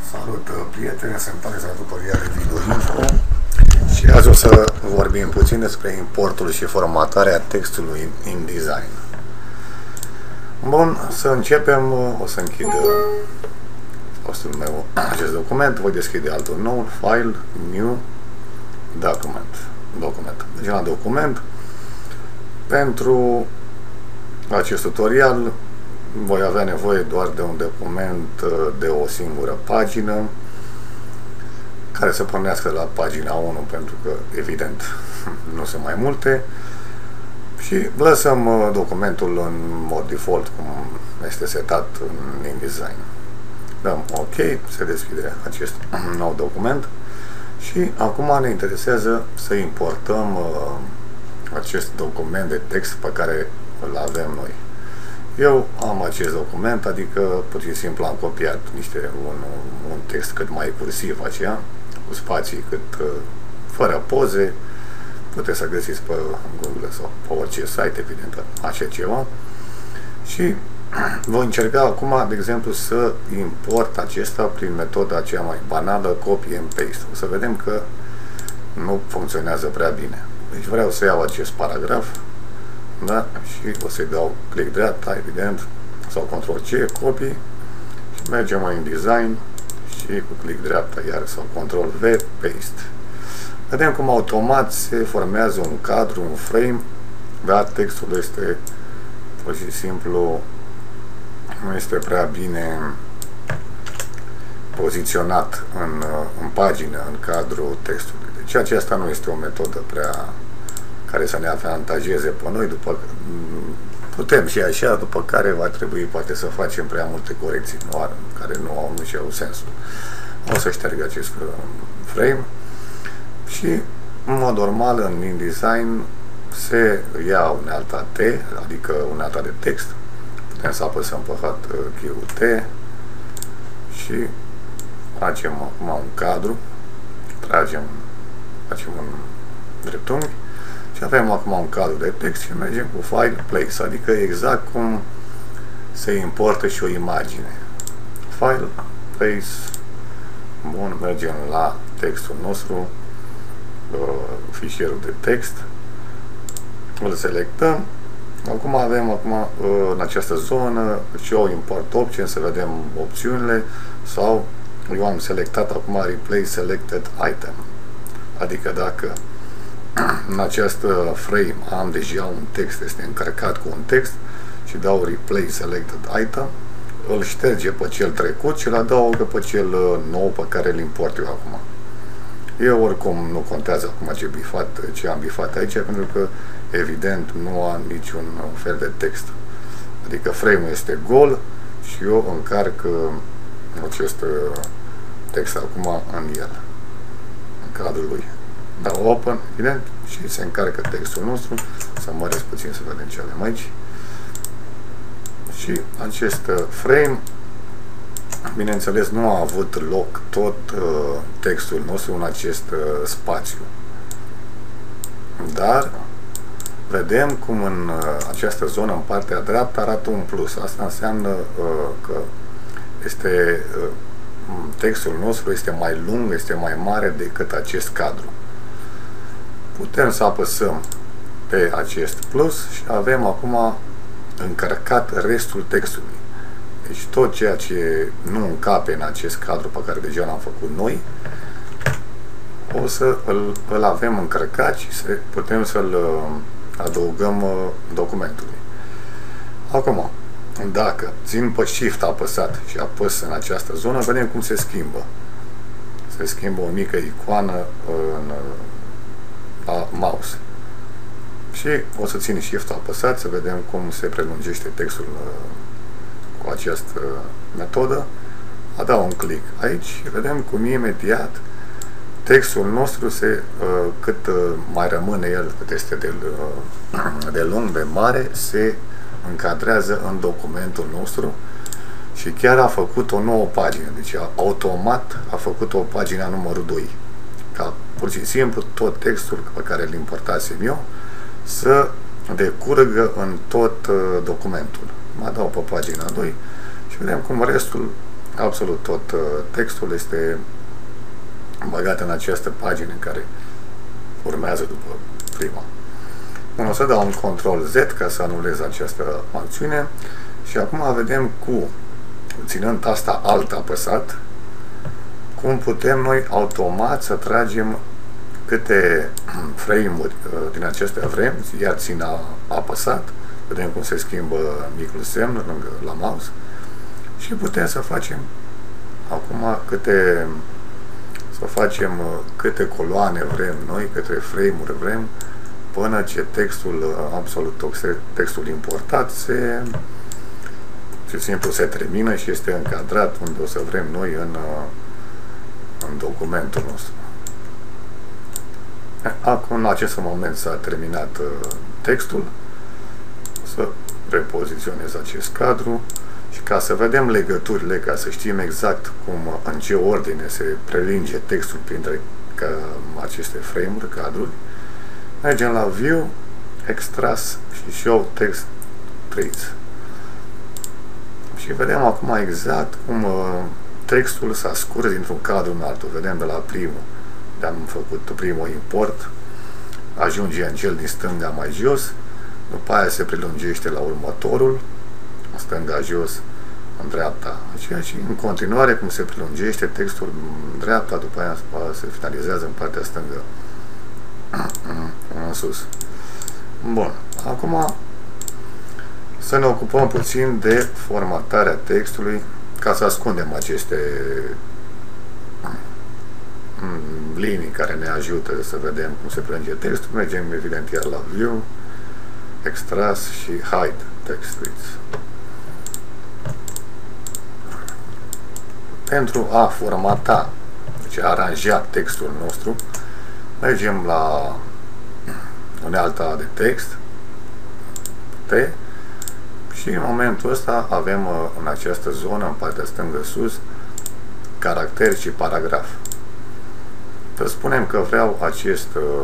Salut, prieteni, sunt Alexandru Păria de Video-Info și azi o să vorbim puțin despre importul și formatarea textului InDesign. Bun, să începem, o să închid postul meu acest document, voi deschide altul nou, File, New, Document. Deci la document, pentru acest tutorial voi avea nevoie doar de un document de o singură pagină care să pornească de la pagina 1, pentru că evident nu sunt mai multe, și lăsăm documentul în mod default cum este setat în InDesign. Dăm OK, se deschide acest nou document și acum ne interesează să importăm acest document de text pe care îl avem noi. Eu am acest document, adică pur și simplu am copiat un text cât mai cursiv aceea, cu spații cât fără poze. Puteți să găsiți pe Google sau pe orice site, evident, așa ceva. Și voi încerca acum, de exemplu, să import acesta prin metoda aceea mai banală, copy and paste. O să vedem că nu funcționează prea bine. Deci vreau să iau acest paragraf, da? Și o să-i dau click dreapta, evident, sau Ctrl-C, copy, și mergem în InDesign și cu click dreapta iar sau Ctrl-V, paste. Vedem cum automat se formează un cadru, un frame, dar textul este pur și simplu nu este prea bine poziționat în pagină, în cadrul textului. Deci aceasta nu este o metodă prea care să ne avantajeze pe noi, putem și așa, după care va trebui poate să facem prea multe corecții care nu au sensul. O să șterg acest frame și în mod normal în InDesign se ia unealta T, adică unealta de text. Putem să apăsăm pe T și facem acum un cadru, facem un dreptunghi și avem acum un cadru de text și mergem cu File, Place, adică exact cum se importă și o imagine. File, Place, bun, mergem la textul nostru, fișierul de text, îl selectăm. Acum avem în această zonă Show Import Option, să vedem opțiunile, sau eu am selectat acum Replace Selected Item, adică dacă în această frame am deja un text, este încărcat cu un text și dau Replace Selected Item, îl șterge pe cel trecut și îl adaugă pe cel nou pe care îl import eu acum. Eu oricum nu contează acum ce am bifat aici, pentru că evident nu am niciun fel de text. Adică frame-ul este gol și eu încarc acest text acum în el, în cadrul lui. Dau Open, evident, și se încarcă textul nostru. Să măresc puțin să vedem ce avem aici. Și acest frame, bineînțeles, nu a avut loc tot textul nostru în acest spațiu. Dar vedem cum în această zonă, în partea dreaptă, arată un plus. Asta înseamnă că textul nostru este mai lung, este mai mare decât acest cadru. Putem să apăsăm pe acest plus și avem acum încărcat restul textului. Deci tot ceea ce nu încape în acest cadru pe care deja l-am făcut noi, o să îl avem încărcat și putem să-l adăugăm documentului. Acum, dacă țin pe Shift apăsat și apăs în această zonă, vedem cum se schimbă. Se schimbă o mică icoană la mouse. Și o să țin Shift apăsat să vedem cum se prelungește textul cu această metodă. Dau un click aici și vedem cum imediat textul nostru cât mai rămâne el, cât este de lung, de mare, se încadrează în documentul nostru și chiar a făcut o nouă pagină. Deci automat a făcut o pagină numărul 2. Ca pur și simplu tot textul pe care îl importasem eu să decurgă în tot documentul. Mă dau pe pagina 2 și vedem cum restul absolut tot textul este băgat în această pagină care urmează după prima. O să dau un Ctrl Z ca să anulez această acțiune și acum vedem ținând tasta Alt apăsat, cum putem noi automat să tragem câte frame-uri din acestea vrem, iar țin apăsat, vedem cum se schimbă micul semn lângă la mouse și putem să facem acum câte coloane vrem noi, câte frame-uri vrem, până ce textul textul importat se termină și este încadrat unde o să vrem noi în documentul nostru. Acum, în acest moment s-a terminat textul. Să repoziționez acest cadru și ca să vedem legăturile, ca să știm exact în ce ordine se prelinge textul printre aceste frame-uri, cadruri, mergem la View, Extras și Show Text Trees. Și vedem acum exact cum textul s-a scurs dintr-un cadru în altul. Vedem de la primul, am făcut primul import, ajunge în cel din stânga mai jos, după aia se prelungește la următorul, în stânga jos, în dreapta aceea și în continuare cum se prelungește textul în dreapta, după aia se finalizează în partea stângă în sus. Bun, acum să ne ocupăm puțin de formatarea textului ca să ascundem aceste linii care ne ajută să vedem cum se prelunge textul. Mergem evident iar la View, Extras și Hide Text Trees. Pentru a formata, deci a aranja textul nostru, mergem la unealta de text, T, și în momentul ăsta avem în această zonă, în partea stângă sus, caracter și paragraf. Să spunem că vreau acest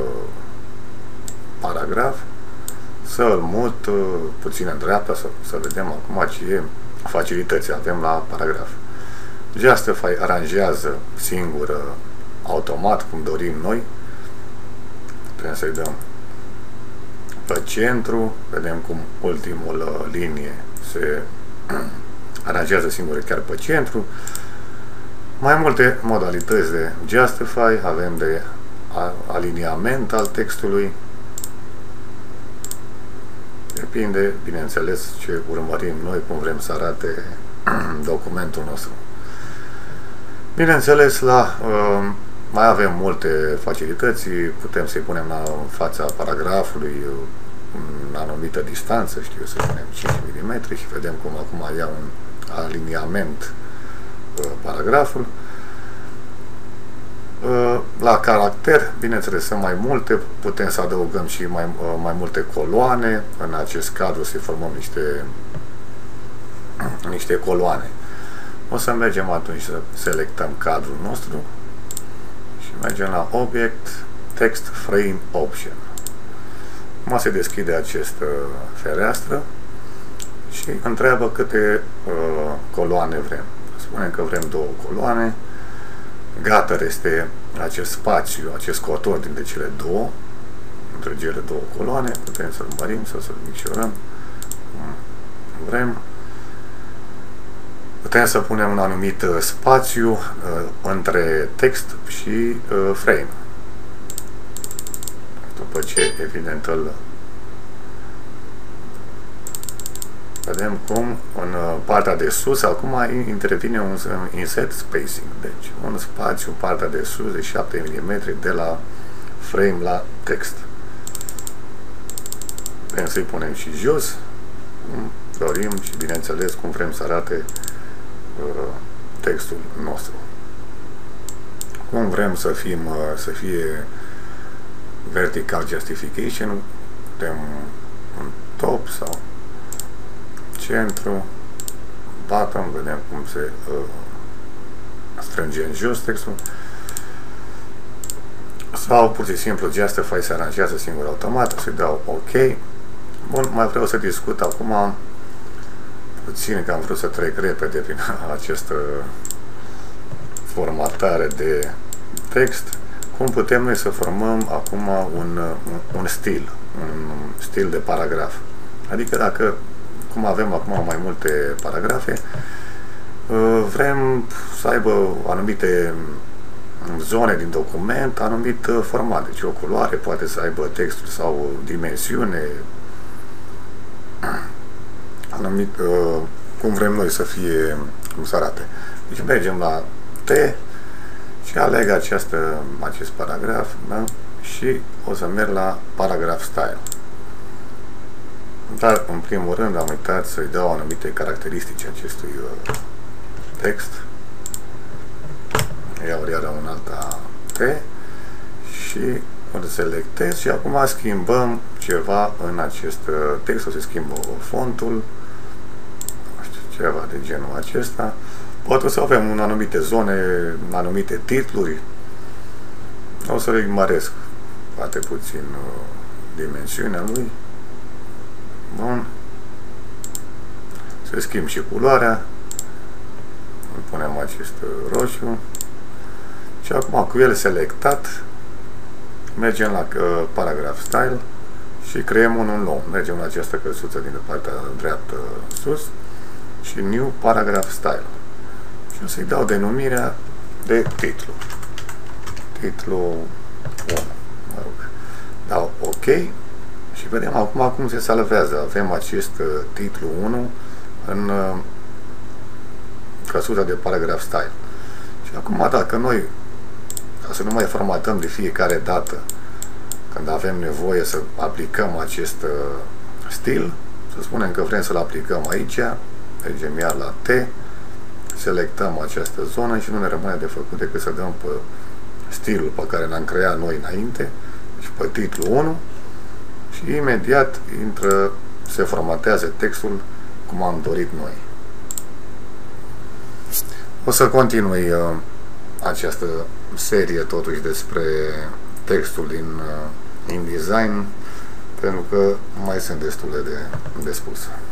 paragraf să-l mut puțin în dreapta, să vedem acum ce facilități avem la paragraf. Justify aranjează singur, automat, cum dorim noi. Trebuie să-i dăm pe centru, vedem cum ultimul linie se aranjează singur chiar pe centru. Mai multe modalități de Justify, avem de aliniament al textului. Depinde, bineînțeles, ce urmărim noi, cum vrem să arate documentul nostru. Bineînțeles, mai avem multe facilități, putem să-i punem la fața paragrafului în anumită distanță, știu, să punem 5 mm și vedem cum acum ia un aliniament paragraful. La caracter, bineînțeles, sunt mai multe, putem să adăugăm și mai multe coloane. În acest cadru să formăm niște coloane. O să mergem atunci să selectăm cadrul nostru și mergem la Object, Text Frame Option. Acum se deschide această fereastră și întreabă câte coloane vrem. Spunem că vrem 2 coloane. Gutter este acest spațiu, acest cotor dintre cele două, între cele 2 coloane. Putem să-l mărim sau să-l micșorăm. Vrem. Putem să punem un anumit spațiu între text și frame. După ce, evident, vedem cum în partea de sus acum intervine un insert spacing, deci un spațiu, partea de sus de 7 mm de la frame la text. Putem să-i punem și jos, cum dorim și bineînțeles cum vrem să arate textul nostru. Cum vrem să fie vertical justification, putem un top sau centru, bottom, vedem cum se strânge în jos textul, sau pur și simplu Justify se aranjează singur automat, să-i dau OK. Bun, mai vreau să discut acum puțin că am vrut să trec repede prin această formatare de text. Cum putem noi să formăm acum un stil de paragraf? Adică dacă, cum avem acum mai multe paragrafe, vrem să aibă anumite zone din document, anumit format. Deci o culoare poate să aibă textul sau dimensiune, anumit, cum vrem noi să fie, cum să arate. Deci mergem la T și aleg acest paragraf, da? Și o să merg la paragraph style. Dar, în primul rând, am uitat să-i dau anumite caracteristici acestui text. Iau iară un alta T și o selectez și acum schimbăm ceva în acest text. O să schimbă fontul, nu știu, ceva de genul acesta. Poate să avem în anumite zone, în anumite titluri. O să le măresc poate puțin dimensiunea lui. Bun. Să schimb și culoarea. Îl punem acest roșu. Și acum cu el selectat, mergem la paragraph style și creăm unul nou. Mergem la această căsuță din partea dreaptă sus și new paragraph style. Și o să-i dau denumirea de titlu. Titlu 1. Mă rog. Dau OK și vedem acum cum se salvează. Avem acest titlu 1 în căsuța de paragraph style. Și acum dacă noi, ca să nu mai formatăm de fiecare dată când avem nevoie să aplicăm acest stil, să spunem că vrem să-l aplicăm aici, mergem iar la T, selectăm această zonă și nu ne rămâne de făcut decât să dăm pe stilul pe care l-am creat noi înainte, și pe titlu 1, și imediat se formatează textul cum am dorit noi. O să continui această serie totuși despre textul din InDesign, pentru că mai sunt destule de spus.